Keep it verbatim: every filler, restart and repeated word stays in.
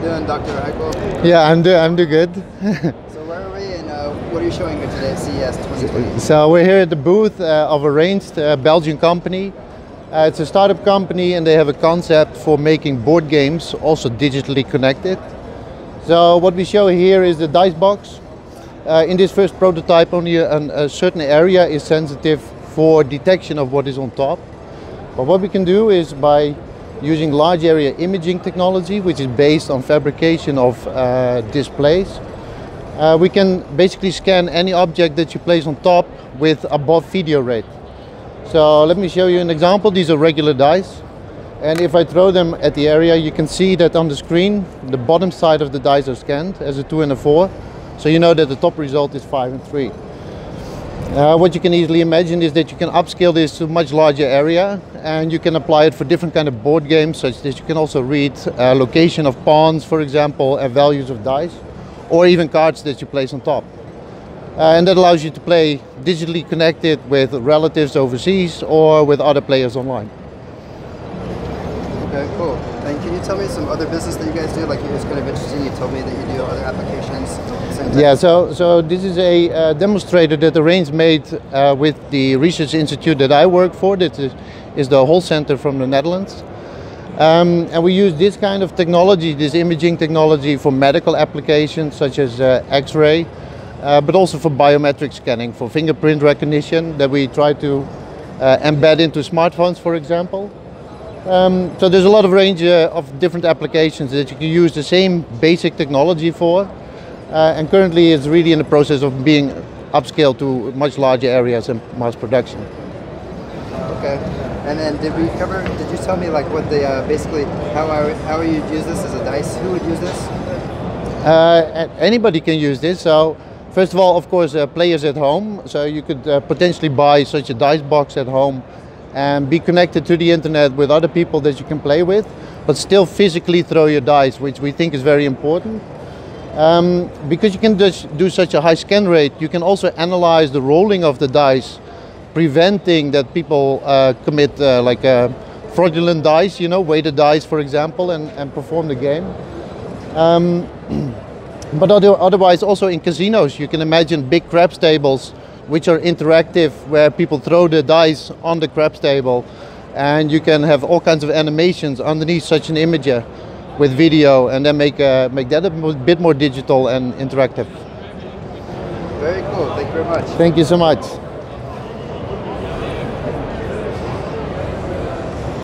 doing, Doctor Eichel? Yeah, I'm doing I'm doing good. So where are we, and uh, what are you showing here today at C E S twenty twenty? So we're here at the booth uh, of Arranged, a Belgian company. Uh, it's a startup company, and they have a concept for making board games also digitally connected. So what we show here is the dice box. Uh, in this first prototype, only a, a certain area is sensitive for detection of what is on top. But what we can do is, by using large area imaging technology, which is based on fabrication of uh, displays, uh, we can basically scan any object that you place on top with above video rate. So let me show you an example. These are regular dice, and if I throw them at the area, you can see that on the screen the bottom side of the dice are scanned as a two and a four, so you know that the top result is five and three. Uh, what you can easily imagine is that you can upscale this to a much larger area, and you can apply it for different kind of board games, such that you can also read uh, location of pawns, for example, and values of dice, or even cards that you place on top. Uh, and that allows you to play digitally connected with relatives overseas or with other players online. Okay, cool. And can you tell me some other business that you guys do? Like, it's kind of interesting, you told me that you do other applications. Yeah, so so this is a uh, demonstrator that Arranged made uh, with the research institute that I work for. That is, is the Hol Center from the Netherlands. Um, and we use this kind of technology, this imaging technology, for medical applications such as uh, X-ray, uh, but also for biometric scanning, for fingerprint recognition that we try to uh, embed into smartphones, for example. Um, so there's a lot of range uh, of different applications that you can use the same basic technology for. Uh, and currently it's really in the process of being upscaled to much larger areas and mass production. Okay. And then did we cover, did you tell me like what the, uh, basically how, I, how you use this as a dice? Who would use this? Uh, anybody can use this. So first of all, of course, uh, players at home. So you could uh, potentially buy such a dice box at home and be connected to the internet with other people that you can play with, but still physically throw your dice, which we think is very important. Um, because you can just do such a high scan rate, you can also analyze the rolling of the dice, preventing that people uh, commit uh, like a fraudulent dice, you know, weighted dice, for example, and, and perform the game. Um, but other, otherwise, also in casinos, you can imagine big craps tables, which are interactive, where people throw the dice on the craps table, and you can have all kinds of animations underneath such an imager with video, and then make uh, make that a bit more digital and interactive. Very cool. Thank you very much. Thank you so much.